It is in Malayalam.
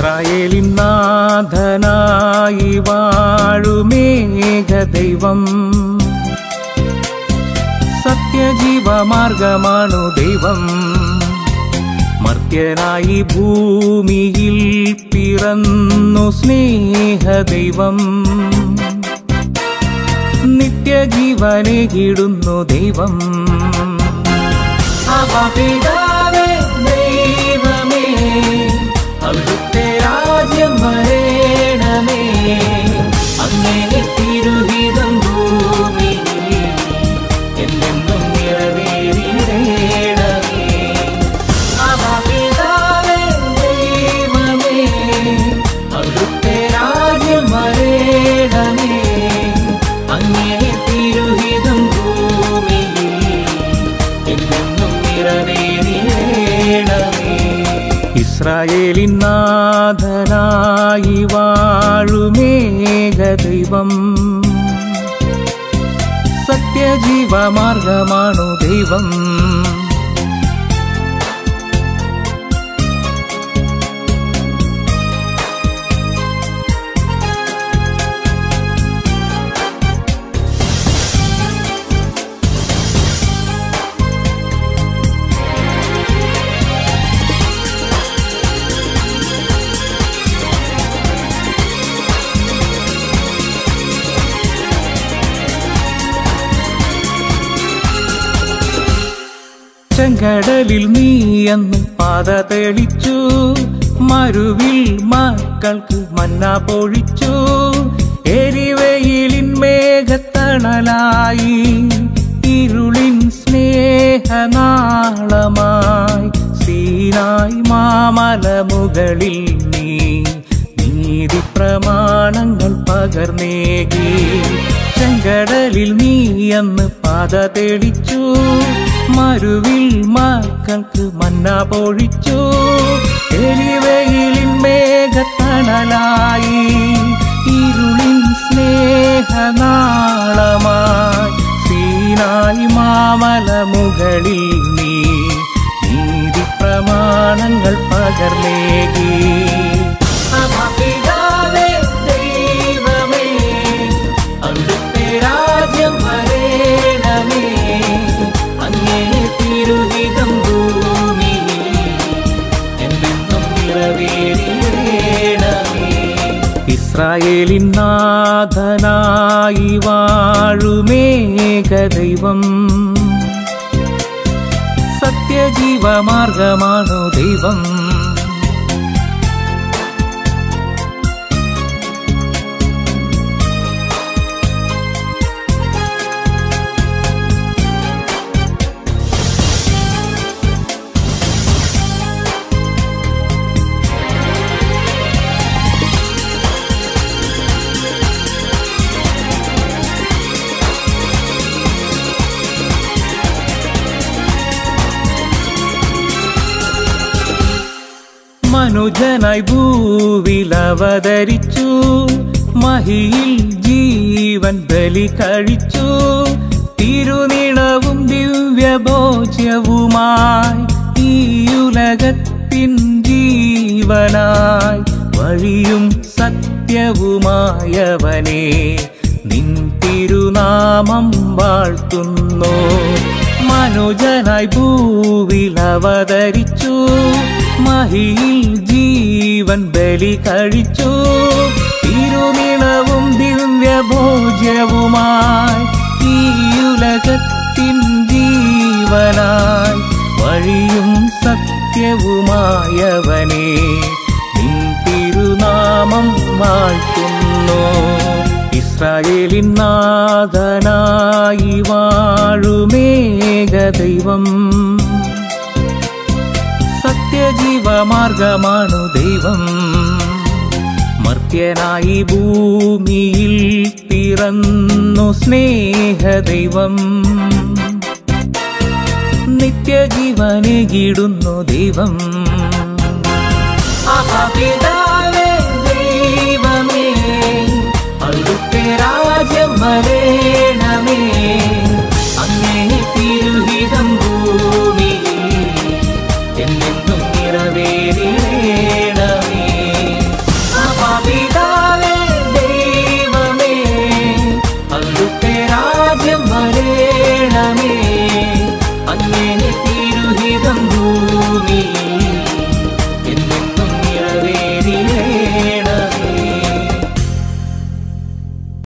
ഇസ്രായേലിൻ നാഥനായി വാഴുമേഘ ദൈവം, സത്യജീവമാർഗമാണു ദൈവം. മർത്യനായി ഭൂമിയിൽ പിറന്നു സ്നേഹദൈവം, നിത്യജീവനേകിടുന്നു ദൈവം. പിതാവേ ദൈവമേ, അവിടുത്തെ രാജ്യം വരേണമേ, അങ്ങേ തിരുഹിതം ഭൂമിയിൽ എന്നെന്നും നിറവേറിയിടേണമേ. പിതാവേ ദൈവമേ, അവിടുത്തെ രാജ്യം വരേണമേ, അങ്ങേ തിരുഹിതം ഭൂമിയിൽ എന്നെന്നും നിറവേറിയിടേണമേ. ഇസ്രായേലിൻ നാഥനായി വാഴുമേഘ ദൈവം, സത്യജീവമാർഗമാണു ദൈവം. ചെങ്കടലിൽ നീ അന്ന് പാത തെളിച്ചു, മരുവിൽ മക്കൾക്ക് മന്ന പൊഴിച്ചു. എരിവെയിലിൻ മേഘത്തണലായി, ഇരുളിൻ സ്നേഹനാളമായി, സീനായി മാമല മുകളിൽ നീ നീതി പ്രമാണങ്ങൾ പകർന്നേകി. ചെങ്കടലിൽ നീ അന്ന് പാത തെളിച്ചു, മരുവിൽ മക്കൾക്ക് മന്ന പൊഴിച്ചു. എരിവെയിലിൻ മേഘത്തണലായി, ഇരുളിൻ സ്നേഹനാളമായി, സീനായി മാമല മുകളിൽ നീ നീതി പ്രമാണങ്ങൾ പകർന്നേകി. പിതാവേ ദൈവമേ, അവിടുത്തെ രാജ്യം വരേണമേ, അങ്ങേ തിരുഹിതം ഭൂമിയിൽ എന്നെന്നും നിറവേറിയിടേണമേ. ഇസ്രായേലിൻ നാഥനായി വാഴുമേഘ ദൈവം, സത്യജീവമാർഗമാണു ദൈവം. മനുജനായി ഭൂവിൽ അവതരിച്ചു, മഹിയിൽ ജീവൻ ബലി കഴിച്ചു. തിരുനിണവും ദിവ്യഭോജ്യവുമായി, ഈ ഉലകത്തിൻ ജീവനായി, വഴിയും സത്യവുമായവനെ നിൻ തിരുനാമം വാഴ്ത്തുന്നു. മനുജനായി ഭൂവിൽ അവതരിച്ചു, മഹിയിൽ ജീവൻ ബലി കഴിച്ചു. തിരുനിണവും ദിവ്യഭോജ്യവുമായി, ഈ ഉലകത്തിൻ ജീവനായി, വഴിയും സത്യവുമായവനെ നിൻ തിരുനാമം വാഴ്ത്തുന്നു. ഇസ്രായേലിൻ നാഥനായി വാഴുമേഘ ദൈവം, സത്യജീവമാർഗമാണു ദൈവം. മർത്യനായി ഭൂമിയിൽ പിറന്നു സ്നേഹദൈവം, നിത്യജീവനേകിടുന്നു ദൈവം. പിതാവേ ദൈവമേ, അവിടുത്തെ രാജ്യം വരേ